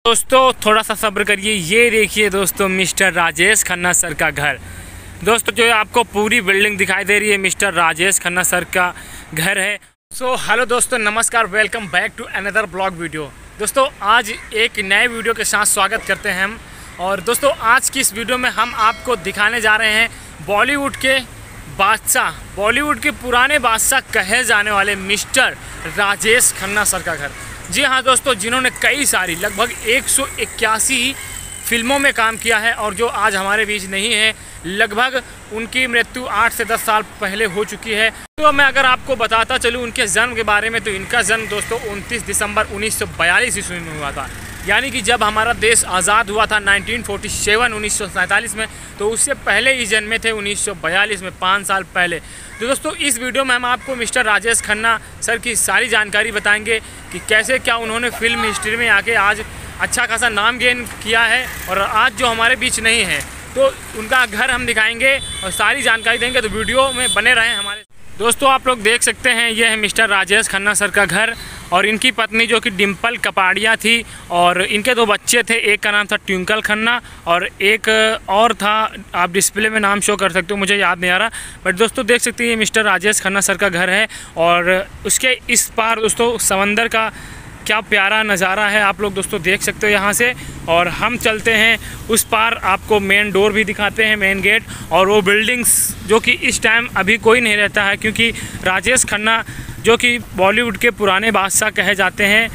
दोस्तों थोड़ा सा सब्र करिए। ये देखिए दोस्तों मिस्टर राजेश खन्ना सर का घर। दोस्तों जो आपको पूरी बिल्डिंग दिखाई दे रही है मिस्टर राजेश खन्ना सर का घर है। हेलो दोस्तों, नमस्कार, welcome back to another blog video. दोस्तों आज एक नए वीडियो के साथ स्वागत करते हैं हम। और दोस्तों आज की इस वीडियो में हम आपको दिखाने जा रहे हैं बॉलीवुड के बादशाह, बॉलीवुड के पुराने बादशाह कहे जाने वाले मिस्टर राजेश खन्ना सर का घर। जी हाँ दोस्तों, जिन्होंने कई सारी लगभग 181 फिल्मों में काम किया है और जो आज हमारे बीच नहीं है। लगभग उनकी मृत्यु 8 से 10 साल पहले हो चुकी है। तो मैं अगर आपको बताता चलूँ उनके जन्म के बारे में, तो इनका जन्म दोस्तों 29 दिसंबर 1942 ईस्वी में हुआ था। यानी कि जब हमारा देश आज़ाद हुआ था 1947 में, तो उससे पहले ही जन्मे थे 1942 में, 5 साल पहले। तो दोस्तों इस वीडियो में हम आपको मिस्टर राजेश खन्ना सर की सारी जानकारी बताएंगे कि कैसे क्या उन्होंने फिल्म हिस्ट्री में आके आज अच्छा खासा नाम गेन किया है और आज जो हमारे बीच नहीं है, तो उनका घर हम दिखाएंगे और सारी जानकारी देंगे। तो वीडियो में बने रहें हमारे। दोस्तों आप लोग देख सकते हैं ये है मिस्टर राजेश खन्ना सर का घर और इनकी पत्नी जो कि डिम्पल कपाड़िया थी और इनके 2 बच्चे थे। एक का नाम था ट्विंकल खन्ना और एक और था, आप डिस्प्ले में नाम शो कर सकते हो, मुझे याद नहीं आ रहा। बट दोस्तों देख सकते हैं ये मिस्टर राजेश खन्ना सर का घर है और उसके इस पार दोस्तों समंदर का क्या प्यारा नज़ारा है, आप लोग दोस्तों देख सकते हो यहाँ से। और हम चलते हैं उस पार, आपको मेन डोर भी दिखाते हैं, मेन गेट। और वो बिल्डिंग्स जो कि इस टाइम अभी कोई नहीं रहता है, क्योंकि राजेश खन्ना जो कि बॉलीवुड के पुराने बादशाह कहे जाते हैं,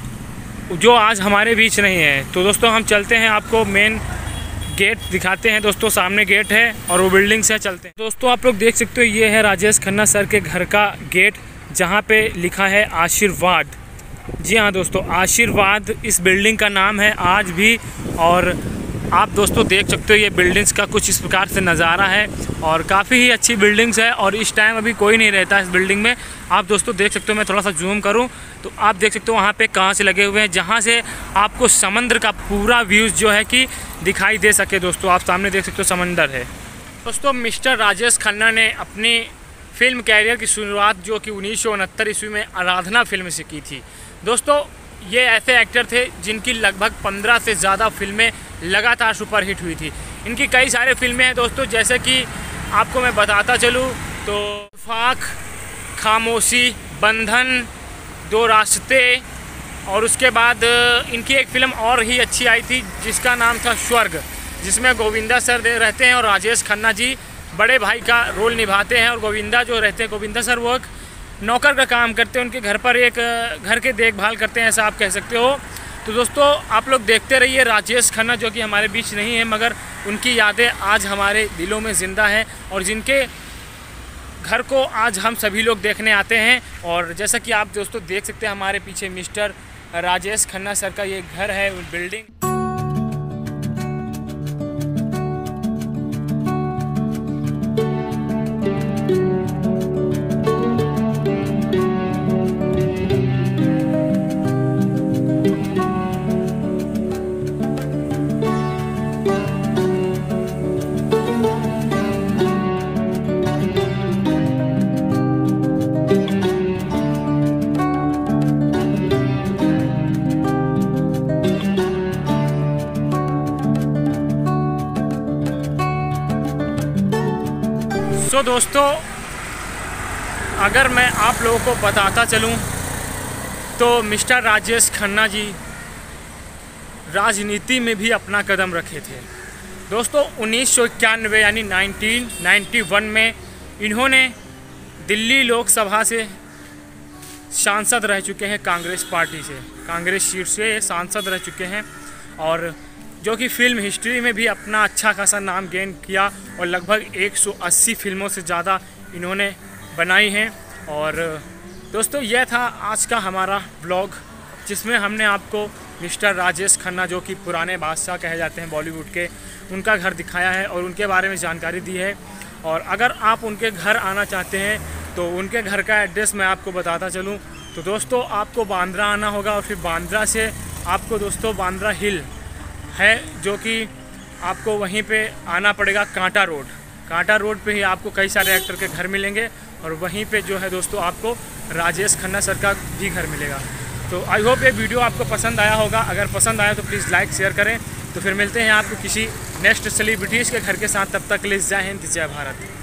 जो आज हमारे बीच नहीं है। तो दोस्तों हम चलते हैं, आपको मेन गेट दिखाते हैं। दोस्तों सामने गेट है और वो बिल्डिंग से चलते हैं। दोस्तों आप लोग देख सकते हो ये है राजेश खन्ना सर के घर का गेट, जहाँ पे लिखा है आशीर्वाद। जी हाँ दोस्तों, आशीर्वाद इस बिल्डिंग का नाम है आज भी। और आप दोस्तों देख सकते हो ये बिल्डिंग्स का कुछ इस प्रकार से नज़ारा है और काफ़ी ही अच्छी बिल्डिंग्स है। और इस टाइम अभी कोई नहीं रहता इस बिल्डिंग में, आप दोस्तों देख सकते हो। मैं थोड़ा सा जूम करूं तो आप देख सकते हो वहाँ पे कांच लगे हुए हैं, जहाँ से आपको समुद्र का पूरा व्यूज़ जो है कि दिखाई दे सके। दोस्तों आप सामने देख सकते हो समंदर है। दोस्तों मिस्टर राजेश खन्ना ने अपनी फिल्म कैरियर की शुरुआत जो कि 1969 ईस्वी में आराधना फिल्म से की थी। दोस्तों ये ऐसे एक्टर थे जिनकी लगभग 15 से ज़्यादा फिल्में लगातार सुपरहिट हुई थी। इनकी कई सारे फिल्में हैं दोस्तों, जैसे कि आपको मैं बताता चलूँ तो फाक, खामोशी, बंधन, 2 रास्ते, और उसके बाद इनकी एक फ़िल्म और ही अच्छी आई थी जिसका नाम था स्वर्ग, जिसमें गोविंदा सर रहते हैं और राजेश खन्ना जी बड़े भाई का रोल निभाते हैं। और गोविंदा जो रहते हैं, गोविंदा सर वो नौकर का काम करते हैं, उनके घर पर एक घर के देखभाल करते हैं, ऐसा आप कह सकते हो। तो दोस्तों आप लोग देखते रहिए राजेश खन्ना जो कि हमारे बीच नहीं है, मगर उनकी यादें आज हमारे दिलों में ज़िंदा हैं और जिनके घर को आज हम सभी लोग देखने आते हैं। और जैसा कि आप दोस्तों देख सकते हैं हमारे पीछे मिस्टर राजेश खन्ना सर का ये घर है, बिल्डिंग। तो दोस्तों अगर मैं आप लोगों को बताता चलूं तो मिस्टर राजेश खन्ना जी राजनीति में भी अपना कदम रखे थे। दोस्तों 1991 यानी 1991 में इन्होंने दिल्ली लोकसभा से सांसद रह चुके हैं, कांग्रेस पार्टी से, कांग्रेस सीट से सांसद रह चुके हैं। और जो कि फिल्म हिस्ट्री में भी अपना अच्छा खासा नाम गेन किया और लगभग 180 फिल्मों से ज़्यादा इन्होंने बनाई हैं। और दोस्तों यह था आज का हमारा ब्लॉग, जिसमें हमने आपको मिस्टर राजेश खन्ना जो कि पुराने बादशाह कहे जाते हैं बॉलीवुड के, उनका घर दिखाया है और उनके बारे में जानकारी दी है। और अगर आप उनके घर आना चाहते हैं तो उनके घर का एड्रेस मैं आपको बताता चलूँ तो दोस्तों आपको बांद्रा आना होगा और फिर बांद्रा से आपको दोस्तों बांद्रा हिल है जो कि आपको वहीं पे आना पड़ेगा। कांटा रोड पे ही आपको कई सारे एक्टर के घर मिलेंगे और वहीं पे जो है दोस्तों आपको राजेश खन्ना सर का भी घर मिलेगा। तो आई होप ये वीडियो आपको पसंद आया होगा। अगर पसंद आया तो प्लीज़ लाइक शेयर करें। तो फिर मिलते हैं आपको किसी नेक्स्ट सेलिब्रिटीज़ के घर के साथ। तब तक के लिए जय हिंद जय भारत।